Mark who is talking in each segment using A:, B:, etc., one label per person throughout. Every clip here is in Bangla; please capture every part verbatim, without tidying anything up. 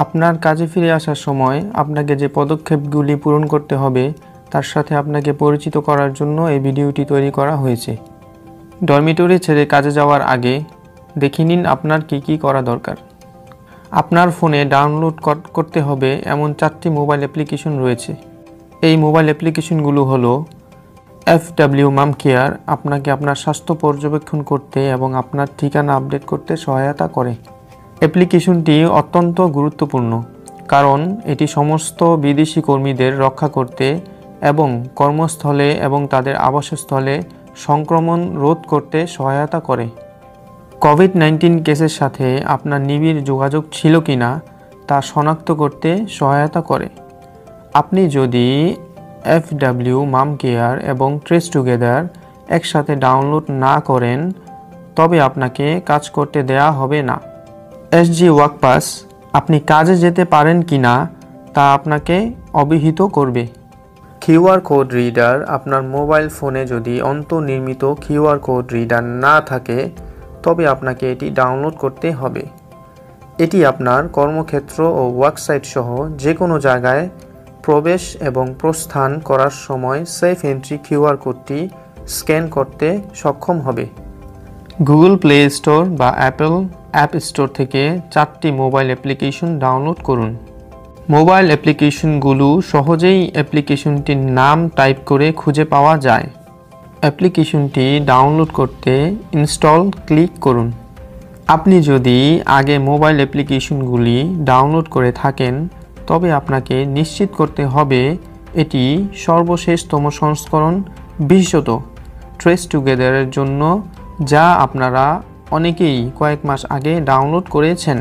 A: আপনার কাজে ফিরে আসার সময় আপনাকে যে পদক্ষেপগুলি পূরণ করতে হবে তার সাথে আপনাকে পরিচিত করার জন্য এই ভিডিওটি তৈরি করা হয়েছে। ডরমিটরি ছেড়ে কাজে যাওয়ার আগে দেখে নিন আপনার কি কি করা দরকার। আপনার ফোনে ডাউনলোড করতে হবে এমন চারটি মোবাইল অ্যাপ্লিকেশন রয়েছে। এই মোবাইল অ্যাপ্লিকেশনগুলো হলো এফ ডাব্লিউ মাম কেয়ার, আপনাকে আপনার স্বাস্থ্য পর্যবেক্ষণ করতে এবং আপনার ঠিকানা আপডেট করতে সহায়তা করে। অ্যাপ্লিকেশনটি অত্যন্ত গুরুত্বপূর্ণ কারণ এটি সমস্ত বিদেশি কর্মীদের রক্ষা করতে এবং কর্মস্থলে এবং তাদের আবাসস্থলে সংক্রমণ রোধ করতে সহায়তা করে। কোভিড নাইন্টিন কেসের সাথে আপনার নিবিড় যোগাযোগ ছিল কিনা তা শনাক্ত করতে সহায়তা করে। আপনি যদি এফ ডাব্লিউ মাম কেয়ার এবং ট্রেস টুগেদার একসাথে ডাউনলোড না করেন তবে আপনাকে কাজ করতে দেয়া হবে না। এসজি ওয়ার্কপাস আপনি কাজে যেতে পারেন কিনা তা আপনাকে অবহিত করবে। কিউআর কোড রিডার আপনার মোবাইল ফোনে যদি অন্তর্নির্মিত কিউআর কোড রিডার না থাকে তবে আপনাকে এটি ডাউনলোড করতে হবে। এটি আপনার কর্মক্ষেত্র ও ওয়ার্কসাইট সহ যে কোনো জায়গায় প্রবেশ এবং প্রস্থান করার সময় সেফ এন্ট্রি কিউআর কোডটি স্ক্যান করতে সক্ষম হবে। গুগল প্লে স্টোর বা অ্যাপল অ্যাপ স্টোর থেকে চারটি মোবাইল অ্যাপ্লিকেশন ডাউনলোড করুন। মোবাইল অ্যাপ্লিকেশনগুলো সহজেই অ্যাপ্লিকেশনটির নাম টাইপ করে খুঁজে পাওয়া যায়। অ্যাপ্লিকেশনটি ডাউনলোড করতে ইনস্টল ক্লিক করুন। আপনি যদি আগে মোবাইল অ্যাপ্লিকেশনগুলি ডাউনলোড করে থাকেন তবে আপনাকে নিশ্চিত করতে হবে এটি সর্বশেষতম সংস্করণ, বিশেষত ট্রেস টুগেদারের জন্য, যা আপনারা অনেকেই কয়েক মাস আগে ডাউনলোড করেছেন।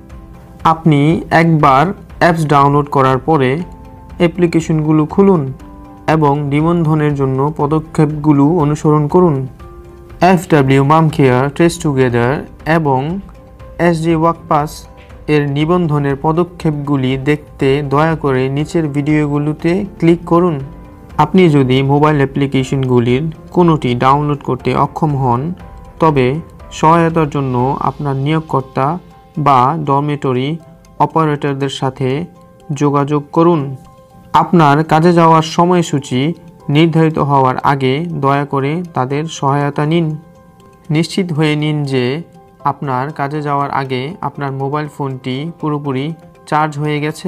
A: আপনি একবার অ্যাপস ডাউনলোড করার পরে অ্যাপ্লিকেশনগুলো খুলুন এবং নিবন্ধনের জন্য পদক্ষেপগুলো অনুসরণ করুন। F W mum care, trace together এবং এসজি ওয়ার্কপাস এর নিবন্ধনের পদক্ষেপগুলি দেখতে দয়া করে নিচের ভিডিওগুলোতে ক্লিক করুন। আপনি যদি মোবাইল অ্যাপ্লিকেশনগুলির কোনোটি ডাউনলোড করতে অক্ষম হন তবে সহায়তার জন্য আপনার নিয়োগকর্তা বা ডরমিটরি অপারেটরদের সাথে যোগাযোগ করুন। আপনার কাজে যাওয়ার সময়সূচি নির্ধারিত হওয়ার আগে দয়া করে তাদের সহায়তা নিন। নিশ্চিত হয়ে নিন যে আপনার কাজে যাওয়ার আগে আপনার মোবাইল ফোনটি পুরোপুরি চার্জ হয়ে গেছে।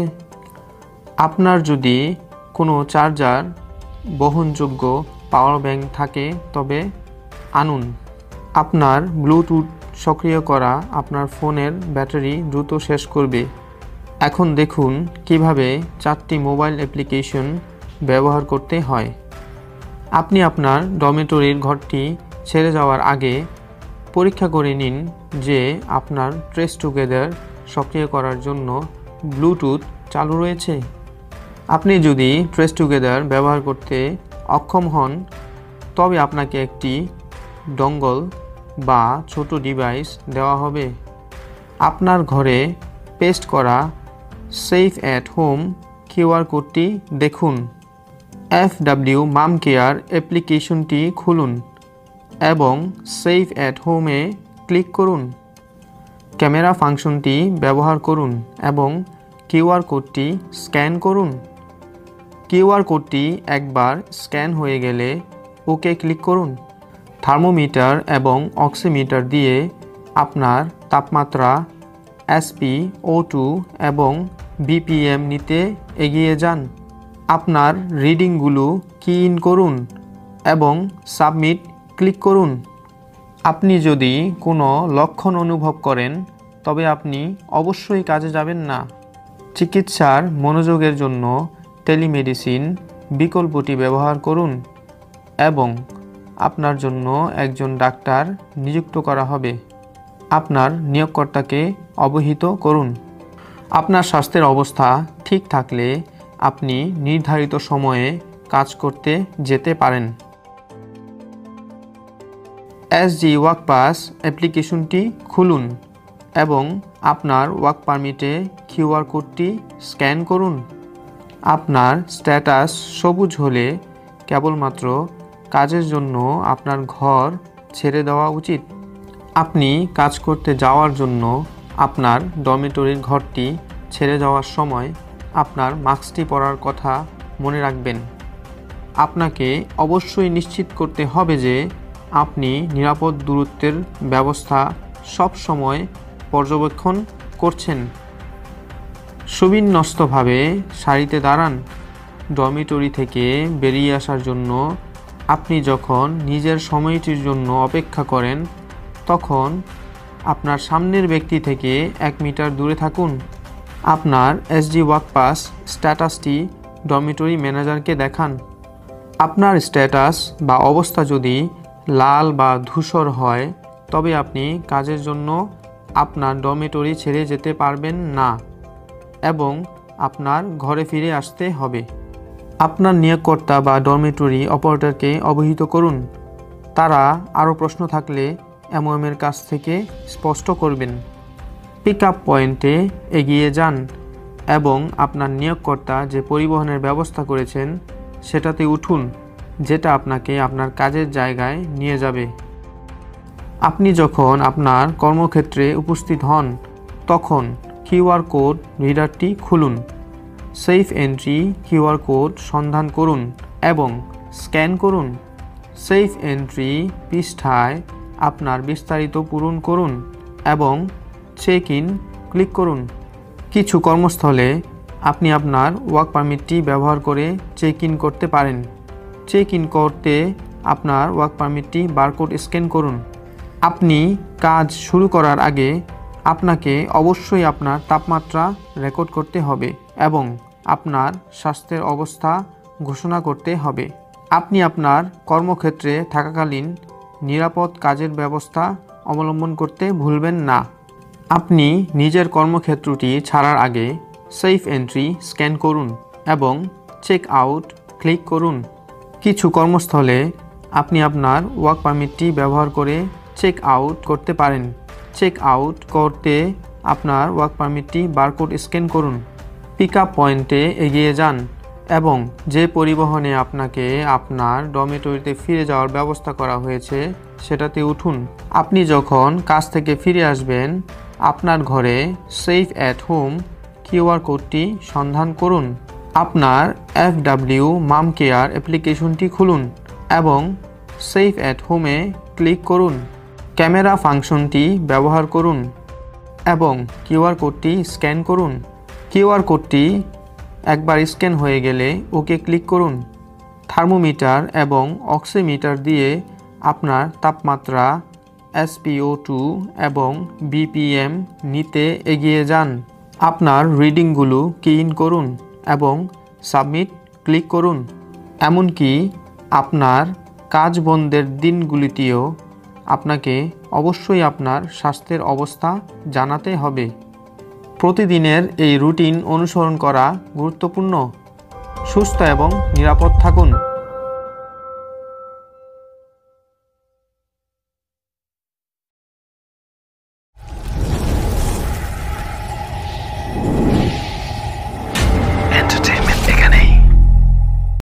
A: আপনার যদি কোনো চার্জার, বহনযোগ্য পাওয়ার ব্যাংক থাকে তবে আনুন। আপনার ব্লুটুথ সক্রিয় করা আপনার ফোনের ব্যাটারি দ্রুত শেষ করবে। এখন দেখুন কিভাবে চারটি মোবাইল অ্যাপ্লিকেশন ব্যবহার করতে হয়। আপনি আপনার ডরমিটরির ঘরটি ছেড়ে যাওয়ার আগে পরীক্ষা করে নিন যে আপনার ট্রেস টুগেদার সক্রিয় করার জন্য ব্লুটুথ চালু রয়েছে। আপনি যদি ট্রেস টুগেদার ব্যবহার করতে অক্ষম হন তবে আপনাকে একটি ডঙ্গল বা ছোট ডিভাইস দেওয়া হবে। আপনার ঘরে পেস্ট করা সেফ অ্যাট হোম কিউআর কোডটি দেখুন। এফ ডাব্লিউ মাম কেয়ার অ্যাপ্লিকেশনটি খুলুন এবং সেফ অ্যাট হোমে ক্লিক করুন। ক্যামেরা ফাংশনটি ব্যবহার করুন এবং কিউআর কোডটি স্ক্যান করুন। কিউআর কোডটি একবার স্ক্যান হয়ে গেলে ওকে ক্লিক করুন। থার্মোমিটার এবং অক্সিমিটার দিয়ে আপনার তাপমাত্রা, এসপি ও টু এবং বিপিএম নিতে এগিয়ে যান। আপনার রিডিংগুলো কি ইন করুন এবং সাবমিট ক্লিক করুন। আপনি যদি কোনো লক্ষণ অনুভব করেন তবে আপনি অবশ্যই কাজে যাবেন না। চিকিৎসার মনোযোগের জন্য টেলিমেডিসিন বিকল্পটি ব্যবহার করুন এবং আপনার জন্য একজন ডাক্তার নিযুক্ত করা হবে। আপনার নিয়োগকর্তাকে অবহিত করুন। আপনার স্বাস্থ্যের অবস্থা ঠিক থাকলে আপনি নির্ধারিত সময়ে কাজ করতে যেতে পারেন। এসজি ওয়ার্কপাস অ্যাপ্লিকেশনটি খুলুন এবং আপনার ওয়ার্ক পারমিটে কিউআর কোডটি স্ক্যান করুন। আপনার স্ট্যাটাস সবুজ হলে কেবলমাত্র কাজের জন্য আপনার ঘর ছেড়ে দেওয়া উচিত। আপনি কাজ করতে যাওয়ার জন্য আপনার ডরমিটরির ঘরটি ছেড়ে যাওয়ার সময় আপনার মাস্কটি পরার কথা মনে রাখবেন। আপনাকে অবশ্যই নিশ্চিত করতে হবে যে আপনি নিরাপদ দূরত্বের ব্যবস্থা সব সময় পর্যবেক্ষণ করছেন। সুবিন্যস্তভাবে সারিতে দাঁড়ান। ডরমিটরি থেকে বেরিয়ে আসার জন্য আপনি যখন নিজের সময়টির জন্য অপেক্ষা করেন তখন আপনার সামনের ব্যক্তি থেকে এক মিটার দূরে থাকুন। আপনার এসডি ওয়াক পাস স্ট্যাটাসটি ডরমিটরি ম্যানেজারকে দেখান। আপনার স্ট্যাটাস বা অবস্থা যদি লাল বা ধূসর হয় তবে আপনি কাজের জন্য আপনার ডরমিটরি ছেড়ে যেতে পারবেন না এবং আপনার ঘরে ফিরে আসতে হবে। আপনার নিয়োগকর্তা বা ডরমিটরি অপারেটরকে অবহিত করুন। তারা আরও প্রশ্ন থাকলে এমওএমের কাছ থেকে স্পষ্ট করবেন। পিক আপ পয়েন্টে এগিয়ে যান এবং আপনার নিয়োগকর্তা যে পরিবহনের ব্যবস্থা করেছেন সেটাতে উঠুন, যেটা আপনাকে আপনার কাজের জায়গায় নিয়ে যাবে। আপনি যখন আপনার কর্মক্ষেত্রে উপস্থিত হন তখন কিউআর কোড রিডারটি খুলুন। সেফ এন্ট্রি কিউআর কোড সন্ধান করুন এবং স্ক্যান করুন। সেফ এন্ট্রি পৃষ্ঠায় আপনার বিস্তারিত পূরণ করুন এবং চেক ইন ক্লিক করুন। কিছু কর্মস্থলে আপনি আপনার ওয়ার্ক পারমিটটি ব্যবহার করে চেক ইন করতে পারেন। চেক ইন করতে আপনার ওয়ার্ক পারমিটটি বারকোড স্ক্যান করুন। আপনি কাজ শুরু করার আগে আপনাকে অবশ্যই আপনার তাপমাত্রা রেকর্ড করতে হবে এবং আপনার স্বাস্থ্যের অবস্থা ঘোষণা করতে হবে। আপনি আপনার কর্মক্ষেত্রে থাকাকালীন নিরাপদ কাজের ব্যবস্থা অবলম্বন করতে ভুলবেন না। আপনি নিজের কর্মক্ষেত্রটি ছাড়ার আগে সেফ এন্ট্রি স্ক্যান করুন এবং চেক আউট ক্লিক করুন। কিছু কর্মস্থলে আপনি আপনার ওয়ার্ক পারমিটটি ব্যবহার করে চেক আউট করতে পারেন। চেক আউট করতে আপনার ওয়ার্ক পারমিটটি বারকোড স্ক্যান করুন। পিক আপ পয়েন্টে এগিয়ে যান এবং যে পরিবহনে আপনাকে আপনার ডরমিটরিতে ফিরে যাওয়ার ব্যবস্থা করা হয়েছে সেটাতে উঠুন। আপনি যখন কাজ থেকে ফিরে আসবেন আপনার ঘরে সেফ অ্যাট হোম কিউআর কোডটি সন্ধান করুন। আপনার এফডব্লিউ মাম কেয়ার অ্যাপ্লিকেশনটি খুলুন এবং সেফ অ্যাট হোমে ক্লিক করুন। ক্যামেরা ফাংশনটি ব্যবহার করুন এবং কিউআর কোডটি স্ক্যান করুন। কিউআর কোডটি একবার স্ক্যান হয়ে গেলে ওকে ক্লিক করুন। থার্মোমিটার এবং অক্সিমিটার দিয়ে আপনার তাপমাত্রা, এসপিও টু এবং বিপিএম নিতে এগিয়ে যান। আপনার রিডিংগুলো কি ইন করুন এবং সাবমিট ক্লিক করুন। এমনকি আপনার কাজ বন্ধের দিনগুলিতেও আপনাকে অবশ্যই আপনার স্বাস্থ্যের অবস্থা জানাতে হবে। প্রতিদিনের এই রুটিন অনুসরণ করা গুরুত্বপূর্ণ। সুস্থ এবং নিরাপদ থাকুন।